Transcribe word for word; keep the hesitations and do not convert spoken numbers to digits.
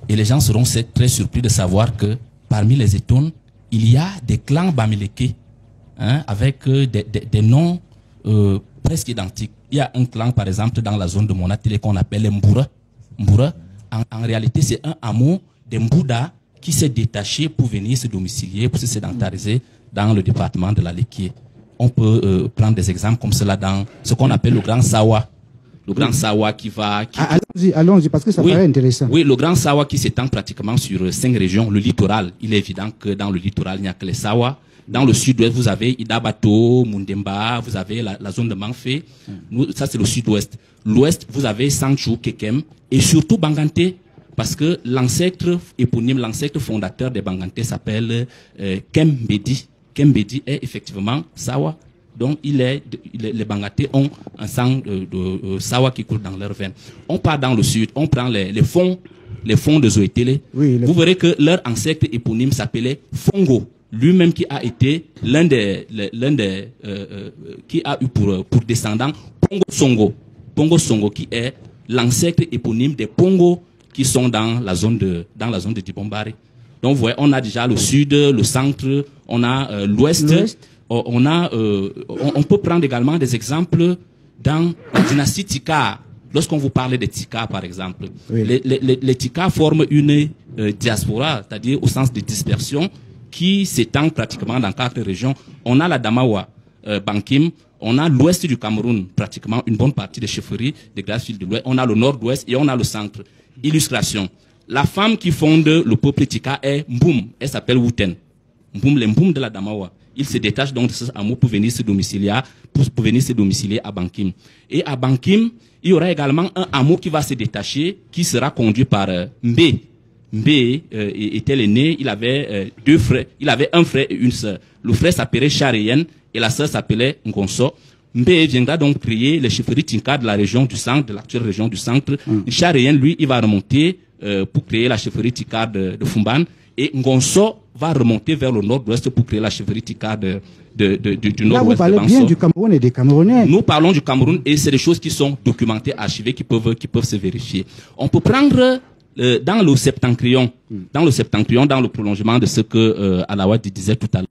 Et les gens seront très surpris de savoir que parmi les Etones, il y a des clans Bamileke, hein, avec euh, des, des, des noms euh, presque identiques. Il y a un clan, par exemple, dans la zone de Monatile qu'on appelle les Mboura. Mboura, en, en réalité, c'est un hameau des Mbouda qui s'est détaché pour venir se domicilier, pour se sédentariser dans le département de la Lekié. On peut euh, prendre des exemples comme cela dans ce qu'on appelle le Grand Sawa. Le Grand Sawa qui va... Qui... Allons-y, allons-y, parce que ça oui, paraît intéressant. Oui, le Grand Sawa qui s'étend pratiquement sur cinq régions. Le littoral, il est évident que dans le littoral, il n'y a que les Sawa. Dans le sud-ouest, vous avez Idabato, Mundemba, vous avez la, la zone de Manfé. Nous, ça, c'est le sud-ouest. L'ouest, vous avez Sanchou, Kekem, et surtout Bangante, parce que l'ancêtre éponyme, l'ancêtre fondateur des Bangante s'appelle euh, Kembedi. Kembedi est effectivement Sawa. Donc, il est, les, les Bangate ont un sang de, de, de Sawa qui coule dans leur veine. On part dans le sud, on prend les, les fonds, les fonds de Zoétélé. Oui, vous verrez que leur ancêtre éponyme s'appelait Fongo. Lui-même qui a été l'un des, l'un des, euh, euh, qui a eu pour, pour descendant Pongo Songo. Pongo Songo qui est l'ancêtre éponyme des Pongo qui sont dans la zone de, dans la zone de Dibombari. Donc, vous voyez, on a déjà le sud, le centre, on a euh, l'ouest. On a, euh, on, on peut prendre également des exemples dans la dynastie Tika. Lorsqu'on vous parle des Tika, par exemple, oui. les, les, les Tika forment une euh, diaspora, c'est-à-dire au sens de dispersion, qui s'étend pratiquement dans quatre régions. On a la Damawa, euh, Bankim, on a l'ouest du Cameroun, pratiquement une bonne partie des chefferies des glaces de l'ouest, on a le nord-ouest et on a le centre. Illustration. La femme qui fonde le peuple Tika est Mboum, elle s'appelle Wouten. Mboum, les Mboum de la Damawa. Il se détache donc de ce hameau pour venir se domicilier, pour, pour venir se domicilier à Bankim. Et à Bankim, il y aura également un hameau qui va se détacher, qui sera conduit par euh, Mbé. Mbé euh, était l'aîné, il avait euh, deux frères, il avait un frère et une sœur. Le frère s'appelait Charéen et la sœur s'appelait Ngonso. Mbé viendra donc créer les chefferies Tinka de la région du centre, de l'actuelle région du centre. Mm. Charéen, lui, il va remonter euh, pour créer la chefferie Tika de, de Fumban. Et Ngonso va remonter vers le nord-ouest pour créer la chefferie Tika de, de, de, de, du nord-ouest. Là, vous parlez bien du Cameroun et des Camerounais. Nous parlons du Cameroun et c'est des choses qui sont documentées, archivées, qui peuvent, qui peuvent se vérifier. On peut prendre euh, dans le septentrion, mm. dans le septentrion, dans le prolongement de ce que euh, Alawadi disait tout à l'heure.